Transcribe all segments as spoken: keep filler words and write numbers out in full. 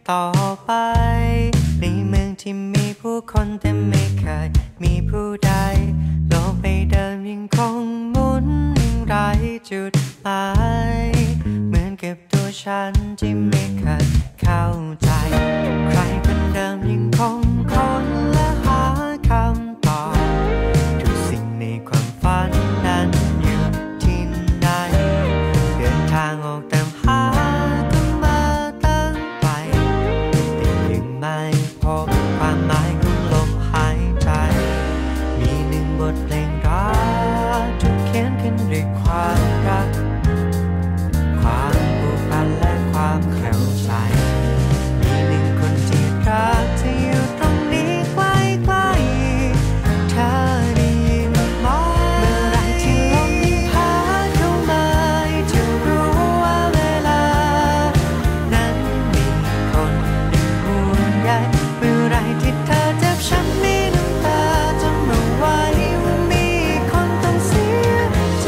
ต่อไปในเมืองที่มีผู้คนแต่ไม่เคยมีผู้ใดโลกใบเดิมยังคงหมุนยังไร้จุดหมายเหมือนกับตัวฉันที่ไม่เคยเข้าใจใครคนเดิมยังคงค้นและหาคำตอบทุกสิ่งในความฝันนั้นอยู่ที่ไหนเดินทางออกตามหาก็มาตั้งไปแต่ยังไม่พบความหมายของลมหายใจมีหนึ่งบทเพลงรักถูกเขียนขึ้นด้วยความรักความผูกพันและความเข้าใจมีหนึ่งคนที่รักที่อยู่ตรงนี้ใกล้ๆเธอได้ยินไหมเมื่อไรที่ลมยิ่งพัดเข้ามาจะรู้ว่าเวลานั้นมีคนหนึ่งห่วงใยเมื่อไรที่เธอเจ็บช้ำมีน้ำตาจำเอาไว้ว่ามีคนต้องเสียใจ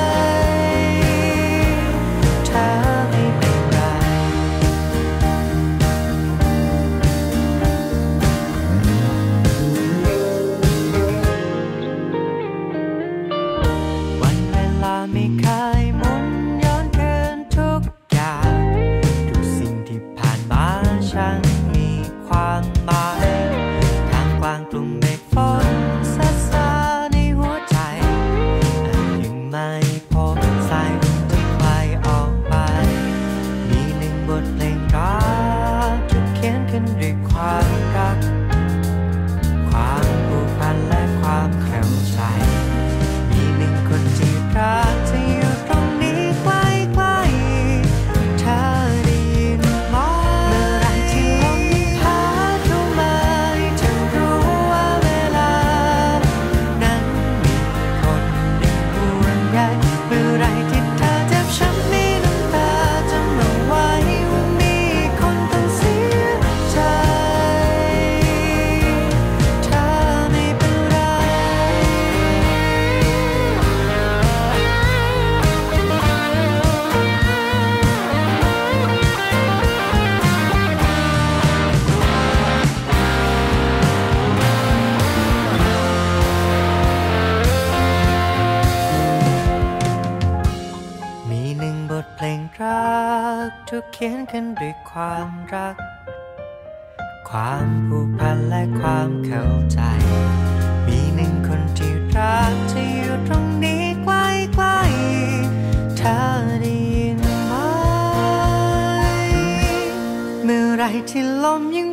เธอไม่เป็นไรวันเวลาไม่เคยหมุนย้อนคืนทุกอย่างทุกสิ่งที่ผ่านมาช่างมีความหมายทางกลางกลุ่มเมฆฝนซาซาในหัวใจอาจยังไม่พบสายลมที่ไกลออกไปมีหนึ่งบทเพลงรักถูกเขียนขึ้นด้วยความรักความผูกพันและความเข้าใจมีหนึ่งคนที่รักที่อยู่ตรงนี้ใกล้ๆเธอได้ยินไหมเมื่อไรที่ลมยิ่งพัดเข้ามาจะรู้ว่าเวลานั้นมีคนหนึ่งห่วงใยเมื่อไรที่เธอเจ็บช้ำมีน้ำตาจำเอาไว้ว่ามีคนต้องเสียใจเธอไม่เป็นไรมีหนึ่งบทเพลงรักถูกเขียนขึ้นด้วยความรักความผูกพันและความเข้าใจมีหนึ่งคนที่รักที่อยู่ตรงนี้ใกล้ๆเธอได้ยินไหมเมื่อไรที่ลมยัง